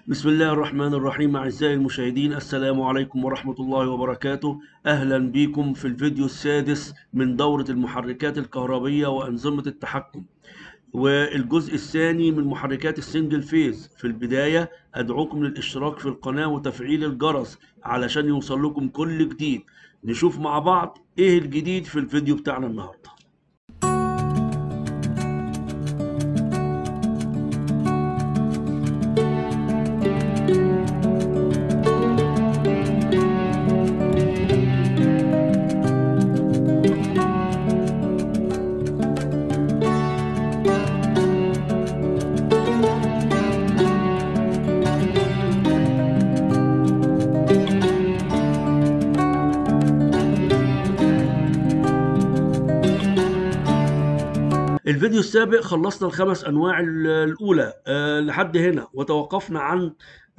بسم الله الرحمن الرحيم. أعزائي المشاهدين، السلام عليكم ورحمة الله وبركاته. أهلا بكم في الفيديو السادس من دورة المحركات الكهربية وأنظمة التحكم، والجزء الثاني من محركات السنجل فيز. في البداية أدعوكم للاشتراك في القناة وتفعيل الجرس علشان يوصل لكم كل جديد. نشوف مع بعض إيه الجديد في الفيديو بتاعنا النهاردة. الفيديو السابق خلصنا الخمس أنواع الأولى لحد هنا، وتوقفنا عن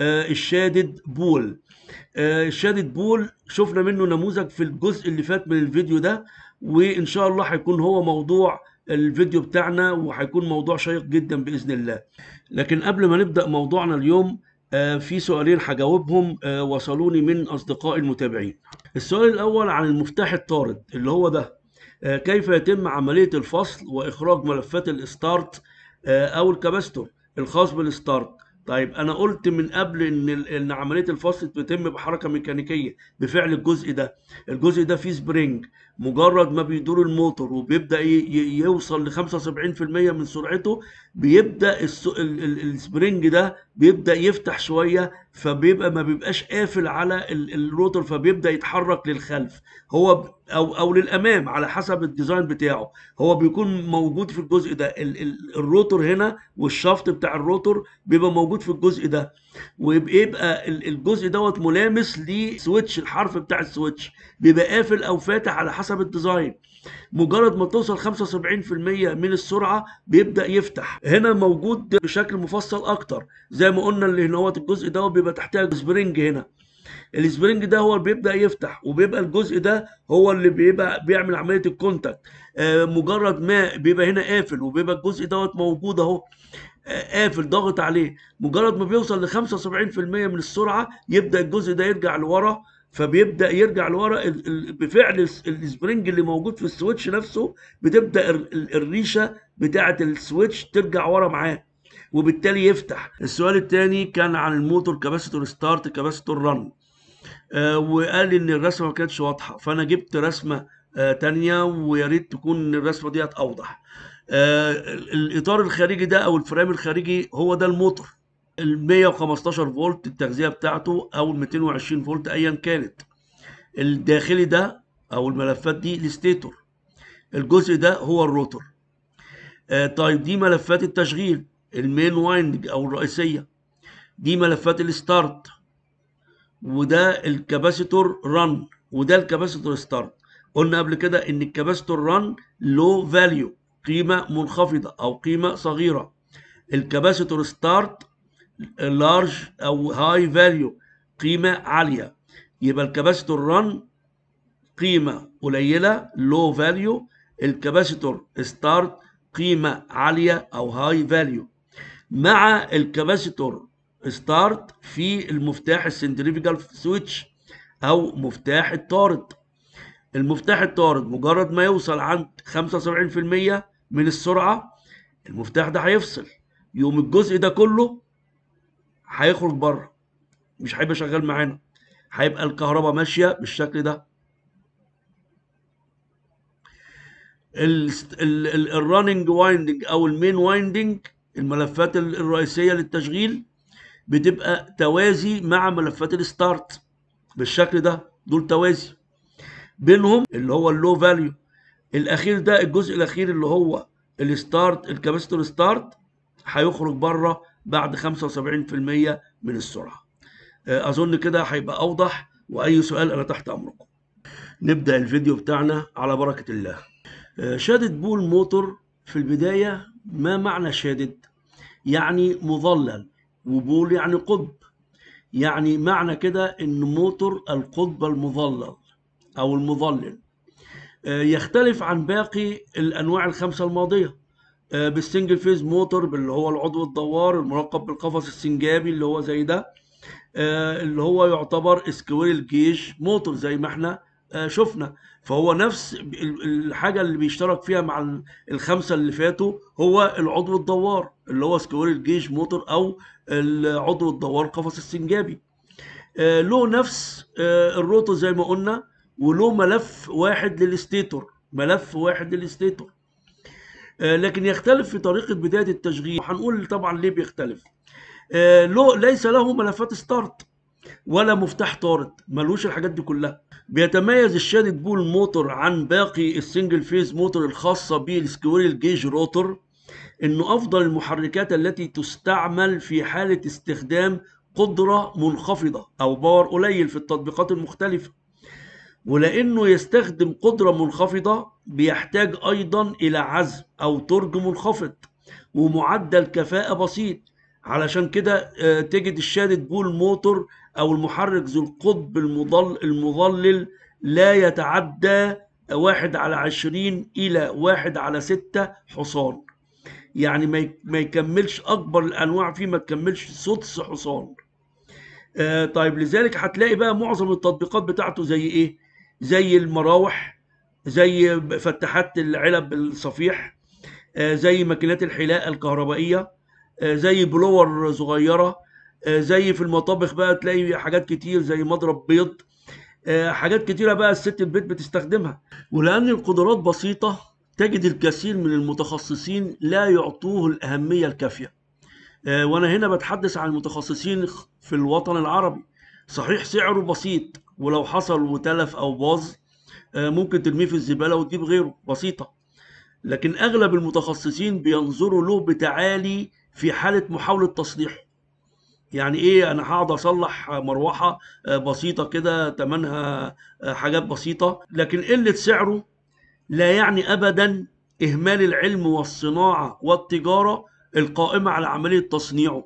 الشادد بول. الشادد بول شفنا منه نموذج في الجزء اللي فات من الفيديو ده، وإن شاء الله هيكون هو موضوع الفيديو بتاعنا، وهيكون موضوع شيق جدا بإذن الله. لكن قبل ما نبدأ موضوعنا اليوم، في سؤالين هجاوبهم وصلوني من أصدقائي المتابعين. السؤال الأول عن المفتاح الطارد اللي هو ده. كيف يتم عملية الفصل وإخراج ملفات الستارت أو الكباستور الخاص بالستارت؟ طيب أنا قلت من قبل إن عملية الفصل بتتم بحركة ميكانيكية بفعل الجزء ده. الجزء ده فيه سبرينج، مجرد ما بيدور الموتور وبيبدأ يوصل ل 75% من سرعته، بيبدأ السبرينج ده بيبدأ يفتح شوية، فبيبقى ما بيبقاش قافل على الروتور، فبيبدأ يتحرك للخلف هو او للامام على حسب الديزاين بتاعه. هو بيكون موجود في الجزء ده، الروتور هنا والشافت بتاع الروتور بيبقى موجود في الجزء ده، وبيبقى الجزء دوت ملامس لسويتش، الحرف بتاع السويتش بيبقى قافل او فاتح على حسب الديزاين. مجرد ما توصل 75% من السرعة بيبدأ يفتح. هنا موجود بشكل مفصل اكتر، زي ما قلنا اللي هنا هو الجزء ده بيبقى تحتها سبرينج. هنا السبرينج ده هو اللي بيبدأ يفتح، وبيبقى الجزء ده هو اللي بيبقى بيعمل عملية الكونتاكت. مجرد ما بيبقى هنا قافل، وبيبقى الجزء دوت موجود اهو قافل ضاغط عليه، مجرد ما بيوصل ل 75% من السرعة يبدأ الجزء ده يرجع لورا. فبيبدأ يرجع لورا بفعل السبرينج اللي موجود في السويتش نفسه، بتبدأ الريشة بتاعة السويتش ترجع ورا معاه، وبالتالي يفتح. السؤال الثاني كان عن الموتور كاباسيتور ستارت كاباسيتور رن. وقال ان الرسمه ما كانتش واضحه، فانا جبت رسمه تانية، ويا ريت تكون الرسمه ديت اوضح. الاطار الخارجي ده او الفريم الخارجي هو ده الموتور، ال 115 فولت التغذيه بتاعته او ال 220 فولت ايا كانت. الداخلي ده او الملفات دي الستيتور، الجزء ده هو الروتور. طيب دي ملفات التشغيل، المين وايندنج او الرئيسيه. دي ملفات الستارت، وده الكاباسيتور رن، وده الكاباسيتور ستارت. قلنا قبل كده ان الكاباسيتور رن لو فاليو، قيمه منخفضه او قيمه صغيره. الكاباسيتور ستارت لارج او هاي فاليو، قيمه عاليه. يبقى الكاباسيتور رن قيمه قليله لو فاليو، الكاباسيتور ستارت قيمه عاليه او هاي فاليو. مع الكاباسيتور ستارت في المفتاح السنتريفيجال سويتش او مفتاح الطارد. المفتاح الطارد مجرد ما يوصل عند 75% من السرعة، المفتاح ده هيفصل، يوم الجزء ده كله هيخرج بره، مش هيبقى شغال معانا، هيبقى الكهرباء ماشية بالشكل ده. الرننج وايندنج او المين وايندنج، الملفات الرئيسية للتشغيل بتبقى توازي مع ملفات الستارت بالشكل ده، دول توازي بينهم اللي هو اللو فاليو. الاخير ده الجزء الاخير اللي هو الستارت، الكاباستور ستارت، هيخرج بره بعد 75% من السرعه. اظن كده هيبقى اوضح، واي سؤال انا تحت امركم. نبدا الفيديو بتاعنا على بركه الله. شادد بول موتور. في البدايه، ما معنى شادد؟ يعني مظلل، وبول يعني قطب. يعني معنى كده ان موتور القطب المظلل او المظلل يختلف عن باقي الانواع الخمسه الماضيه. بالسنجل فيز موتور اللي هو العضو الدوار المركب بالقفص السنجابي اللي هو زي ده، اللي هو يعتبر سكويرل جيج موتور زي ما احنا شفنا. فهو نفس الحاجة اللي بيشترك فيها مع الخمسة اللي فاتوا، هو العضو الدوار اللي هو سكويرل جيج موتور أو العضو الدوار قفص السنجابي. له نفس الروتور زي ما قلنا، وله ملف واحد للستيتور، ملف واحد للستيتور. لكن يختلف في طريقة بداية التشغيل، وهنقول طبعا ليه بيختلف. ليس له ملفات ستارت ولا مفتاح طارد، ملوش الحاجات دي كلها. بيتميز الشادد بول موتور عن باقي السنجل فيز موتور الخاصة بالسكويرل جيج روتور انه افضل المحركات التي تستعمل في حالة استخدام قدرة منخفضة او باور قليل في التطبيقات المختلفة. ولانه يستخدم قدرة منخفضة بيحتاج ايضا الى عزم او ترج منخفض ومعدل كفاءة بسيط. علشان كده تجد الشادد بول موتور او المحرك ذو القطب المظلل لا يتعدى 1/20 إلى 1/6 حصان. يعني ما يكملش، اكبر الانواع فيه ما تكملش سدس حصان. طيب لذلك هتلاقي بقى معظم التطبيقات بتاعته زي ايه؟ زي المراوح، زي فتحات العلب الصفيح، زي ماكينات الحلاقة الكهربائية، زي بلور صغيرة، زي في المطابخ بقى تلاقي حاجات كتير زي مضرب بيض، حاجات كتيرة بقى الست البيت بتستخدمها. ولأن القدرات بسيطة تجد الكثير من المتخصصين لا يعطوه الأهمية الكافية. وأنا هنا بتحدث عن المتخصصين في الوطن العربي. صحيح سعره بسيط، ولو حصل وتلف أو باظ ممكن ترميه في الزبالة وتجيب غيره، بسيطة. لكن أغلب المتخصصين بينظروا له بتعالي في حالة محاولة تصليحه. يعني ايه؟ انا هقعد اصلح مروحه بسيطه كده تمنها حاجات بسيطه، لكن قله سعره لا يعني ابدا اهمال العلم والصناعه والتجاره القائمه على عمليه تصنيعه.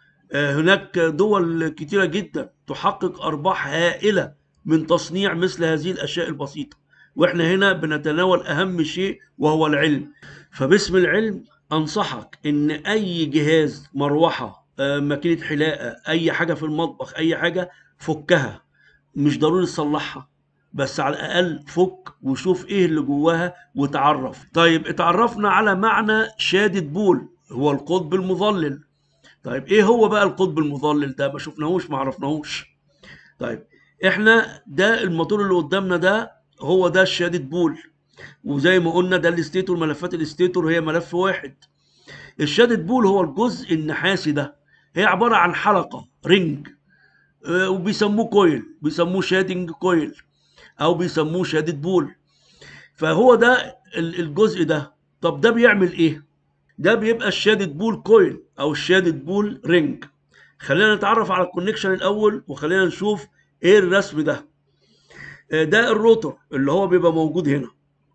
هناك دول كتيره جدا تحقق ارباح هائله من تصنيع مثل هذه الاشياء البسيطه، واحنا هنا بنتناول اهم شيء وهو العلم. فباسم العلم انصحك ان اي جهاز، مروحه، ماكينه حلاقه، اي حاجه في المطبخ، اي حاجه فكها. مش ضروري تصلحها، بس على الاقل فك وشوف ايه اللي جواها وتعرف. طيب اتعرفنا على معنى شادد بول، هو القطب المظلل. طيب ايه هو بقى القطب المظلل ده؟ ما شفناهوش، ما عرفناهوش. طيب احنا ده الموتور اللي قدامنا ده هو ده الشادد بول، وزي ما قلنا ده الاستيتور، ملفات الاستيتور هي ملف واحد. الشادد بول هو الجزء النحاسي ده، هي عبارة عن حلقة رينج، وبيسموه كويل، بيسموه شادنج كويل او بيسموه شادد بول. فهو ده الجزء ده. طب ده بيعمل ايه؟ ده بيبقى الشادد بول كويل او الشادد بول رينج. خلينا نتعرف على الكونكشن الاول، وخلينا نشوف ايه الرسم ده. ده الروتور اللي هو بيبقى موجود هنا.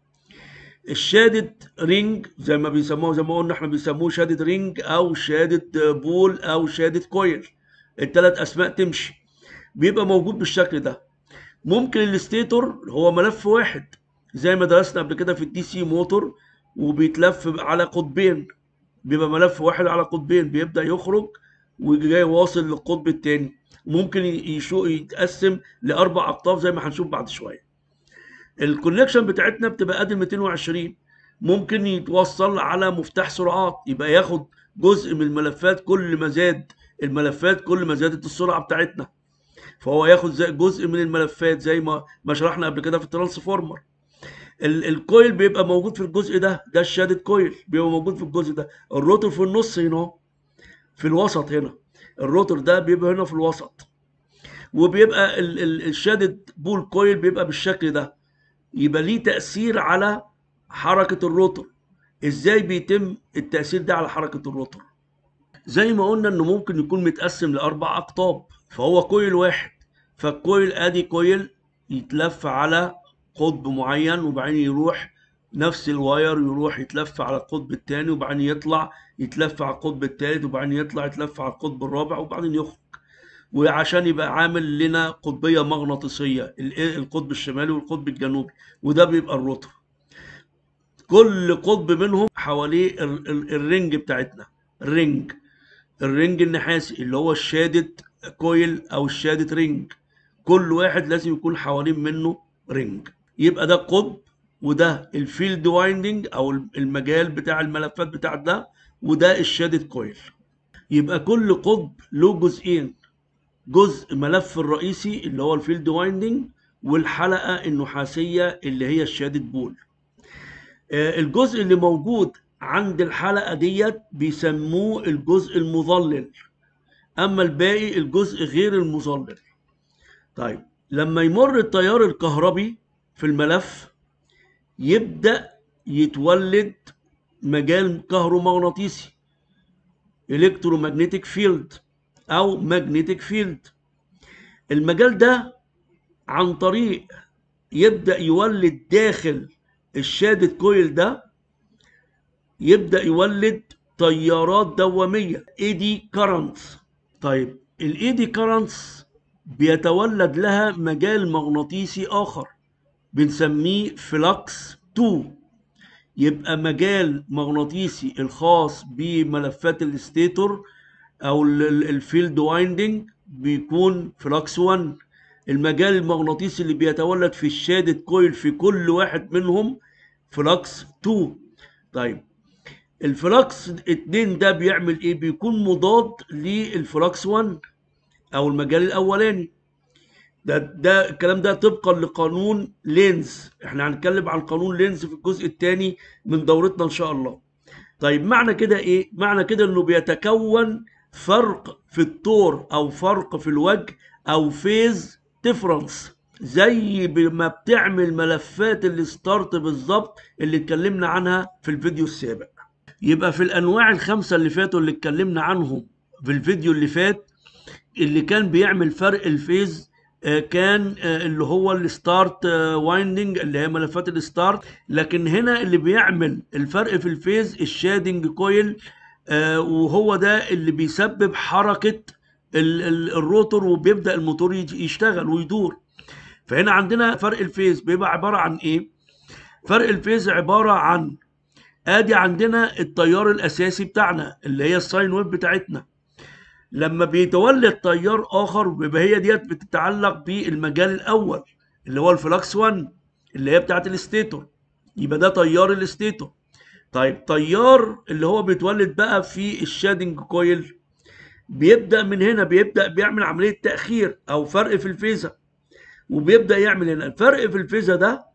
الشادد رينج زي ما بيسموه، زي ما قلنا احنا بيسموه شادد رينج او شادد بول او شادد كويل، الثلاث اسماء تمشي. بيبقى موجود بالشكل ده. ممكن الستيتور هو ملف واحد زي ما درسنا قبل كده في الدي سي موتور، وبيتلف على قطبين، بيبقى ملف واحد على قطبين، بيبدأ يخرج وجاي واصل للقطب التاني. ممكن يتقسم لأربع أقطاب زي ما هنشوف بعد شوية. الكونكشن بتاعتنا بتبقى قد 220. ممكن يتوصل على مفتاح سرعات، يبقى ياخد جزء من الملفات، كل ما زاد الملفات كل ما زادت السرعة بتاعتنا. فهو ياخد جزء من الملفات زي ما شرحنا قبل كده في الترانسفورمر. الكويل بيبقى موجود في الجزء ده الشادد كويل بيبقى موجود في الجزء ده. الروتور في النص هنا، في الوسط هنا، الروتور ده بيبقى هنا في الوسط. وبيبقى الشادد بول كويل بيبقى بالشكل ده، يبقى ليه تأثير على حركة الروتور. ازاي بيتم التأثير ده على حركة الروتور؟ زي ما قلنا انه ممكن يكون متقسم لأربع أقطاب، فهو كويل واحد. فالكويل ادي كويل يتلف على قطب معين، وبعدين يروح نفس الواير يروح يتلف على القطب الثاني، وبعدين يطلع يتلف على القطب الثالث، وبعدين يطلع يتلف على القطب الرابع، وبعدين يخرج. وعشان يبقى عامل لنا قطبية مغناطيسية، القطب الشمالي والقطب الجنوبي، وده بيبقى الروتور. كل قطب منهم حواليه الرنج بتاعتنا، الرنج النحاسي اللي هو الشادد كويل او الشادد رنج، كل واحد لازم يكون حوالين منه رنج. يبقى ده قطب، وده الفيلد وايندنج او المجال بتاع الملفات بتاع ده، وده الشادد كويل. يبقى كل قطب له جزئين، جزء ملف الرئيسي اللي هو الفيلد وايندنج، والحلقة النحاسية اللي هي الشادد بول. الجزء اللي موجود عند الحلقة ديت بيسموه الجزء المظلل، اما الباقي الجزء غير المظلل. طيب لما يمر التيار الكهربي في الملف يبدأ يتولد مجال كهرومغناطيسي، الكترومagnetic فيلد او ماجنتيك فيلد. المجال ده عن طريق يبدأ يولد داخل الشادد كويل ده، يبدأ يولد تيارات دوامية ايدي كارنتس. طيب الايدي كارنتس بيتولد لها مجال مغناطيسي اخر بنسميه فلكس 2. يبقى مجال مغناطيسي الخاص بملفات الستيتور او الفيلد وايندنج بيكون فلكس 1. المجال المغناطيسي اللي بيتولد في الشادد كويل في كل واحد منهم فلكس 2. طيب الفلكس 2 ده بيعمل ايه؟ بيكون مضاد للفلكس 1 او المجال الاولاني. ده الكلام ده طبقا لقانون لينز، احنا هنتكلم عن قانون لينز في الجزء الثاني من دورتنا ان شاء الله. طيب معنى كده ايه؟ معنى كده انه بيتكون فرق في الطور او فرق في الوجه او فيز ديفرنس، زي ما بتعمل ملفات الستارت بالظبط اللي اتكلمنا عنها في الفيديو السابق. يبقى في الانواع الخمسه اللي فاتوا اللي اتكلمنا عنهم في الفيديو اللي فات، اللي كان بيعمل فرق الفيز كان اللي هو الستارت وايندنج اللي هي ملفات الستارت. لكن هنا اللي بيعمل الفرق في الفيز الشادنج كويل، وهو ده اللي بيسبب حركة الروتور وبيبدأ الموتور يشتغل ويدور. فهنا عندنا فرق الفيز بيبقى عبارة عن ايه؟ فرق الفيز عبارة عن ادي عندنا التيار الاساسي بتاعنا اللي هي الساين ويف بتاعتنا، لما بيتولد تيار اخر بيبقى هي ديت بتتعلق بالمجال الاول اللي هو الفلكس 1 اللي هي بتاعت الستيتور، يبقى ده تيار الستيتور. طيب تيار اللي هو بيتولد بقى في الشادنج كويل بيبدأ من هنا، بيبدأ بيعمل عملية تأخير او فرق في الفيزا، وبيبدأ يعمل هنا الفرق في الفيزا ده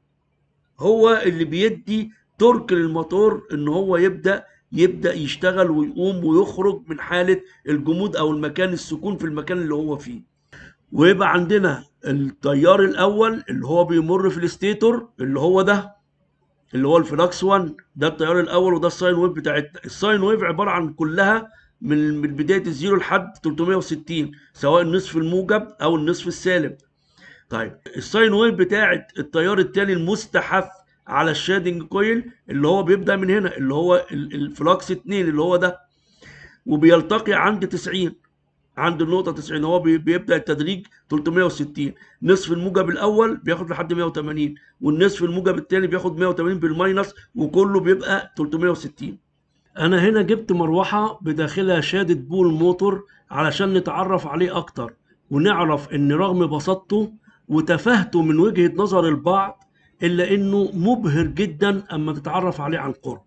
هو اللي بيدي ترك للموتور ان هو يبدأ يشتغل ويقوم ويخرج من حالة الجمود او المكان السكون في المكان اللي هو فيه. ويبقى عندنا التيار الاول اللي هو بيمر في الستيتور اللي هو ده اللي هو الفلكس 1، ده التيار الاول وده الساين ويف بتاعتنا. الساين ويف عبارة عن كلها من بداية الزيرو لحد 360، سواء النصف الموجب او النصف السالب. طيب الساين ويف بتاعت التيار التاني المستحث على الشادنج كويل اللي هو بيبدأ من هنا اللي هو الفلكس 2 اللي هو ده، وبيلتقي عند 90، عند النقطة 90 هو بيبدأ التدريج 360. نصف الموجب الأول بياخد لحد 180، والنصف الموجب الثاني بياخد 180 بالماينس، وكله بيبقى 360. أنا هنا جبت مروحة بداخلها شادد بول موتور علشان نتعرف عليه أكتر ونعرف إن رغم بساطته وتفاهته من وجهة نظر البعض إلا إنه مبهر جدا أما تتعرف عليه عن قرب.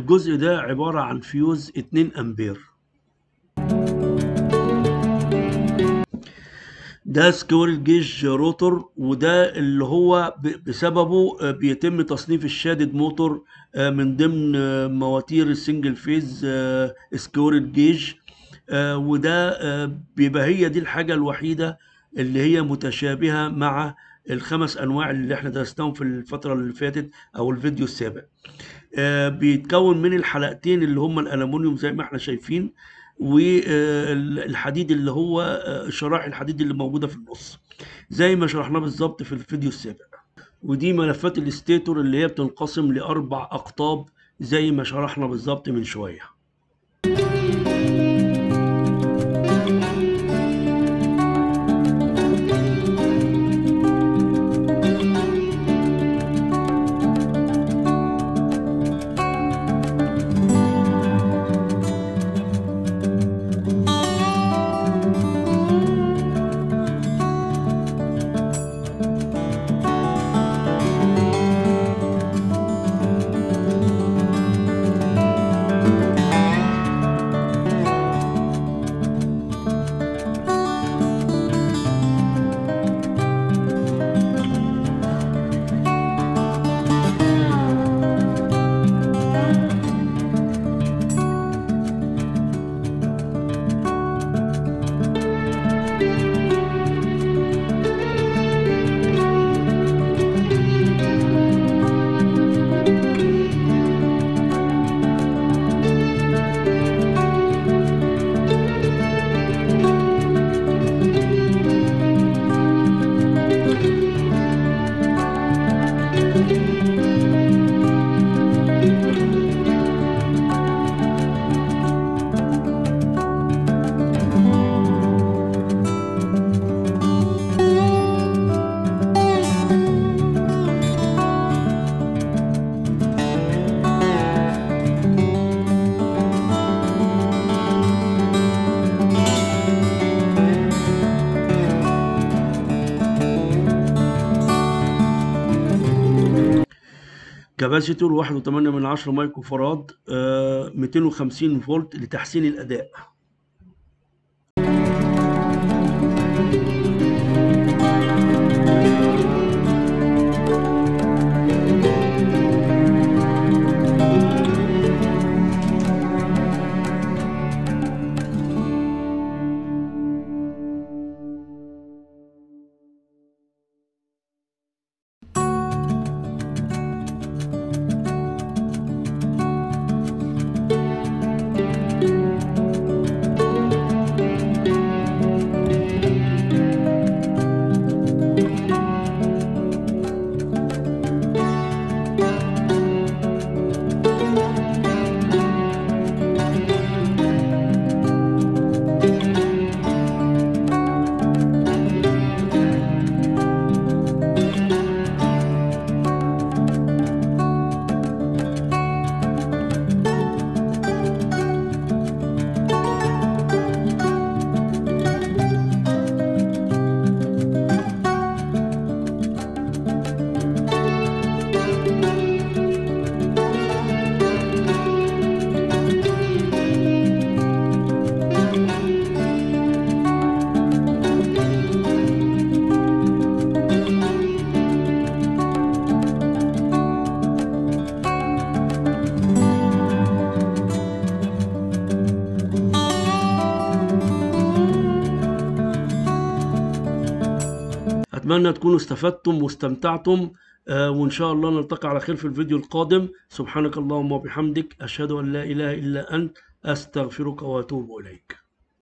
الجزء ده عبارة عن فيوز 2 أمبير. ده سكويرل جيج روتور، وده اللي هو بسببه بيتم تصنيف الشادد موتور من ضمن مواتير السنجل فيز سكويرل جيج. وده بيبقى هي دي الحاجة الوحيدة اللي هي متشابهة مع الخمس أنواع اللي احنا درسناهم في الفترة اللي فاتت أو الفيديو السابق. بيتكون من الحلقتين اللي هم الألمونيوم زي ما احنا شايفين، والحديد اللي هو شرائح الحديد اللي موجودة في النص زي ما شرحناه بالظبط في الفيديو السابق. ودي ملفات الستيتور اللي هي بتنقسم لأربع أقطاب زي ما شرحنا بالظبط من شوية. كباسيتور 1.8 مايكرو فراد 250 فولت لتحسين الأداء. أتمنى تكونوا استفدتم واستمتعتم، وإن شاء الله نلتقي على خير في الفيديو القادم. سبحانك اللهم وبحمدك، أشهد أن لا إله إلا أنت، أستغفرك وأتوب إليك.